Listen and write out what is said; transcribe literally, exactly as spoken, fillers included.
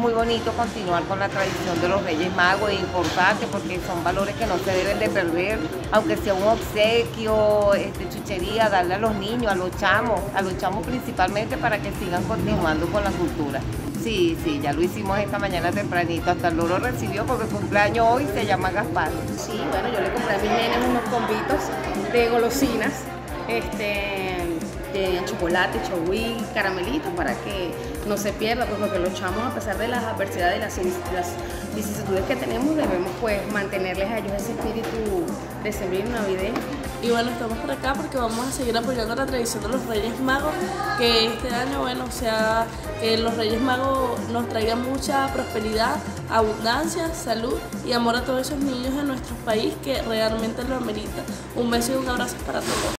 muy bonito continuar con la tradición de los Reyes Magos, es importante porque son valores que no se deben de perder, aunque sea un obsequio, este, chuchería, darle a los niños, a los chamos, a los chamos principalmente para que sigan continuando con la cultura. Sí, sí, ya lo hicimos esta mañana tempranito, hasta el loro recibió porque cumpleaños hoy, se llama Gaspar. Sí, bueno, yo le compré a mis nenes unos combitos de golosinas, este, de chocolate, chogüí, caramelitos para que no se pierda, pues porque los chamos, a pesar de las adversidades y las, las vicisitudes que tenemos, debemos pues mantenerles a ellos ese espíritu de sembrino navideño. Y bueno, estamos por acá porque vamos a seguir apoyando la tradición de los Reyes Magos, que este año, bueno, o sea, que los Reyes Magos nos traigan mucha prosperidad, abundancia, salud y amor a todos esos niños de nuestro país que realmente lo ameritan. Un beso y un abrazo para todos.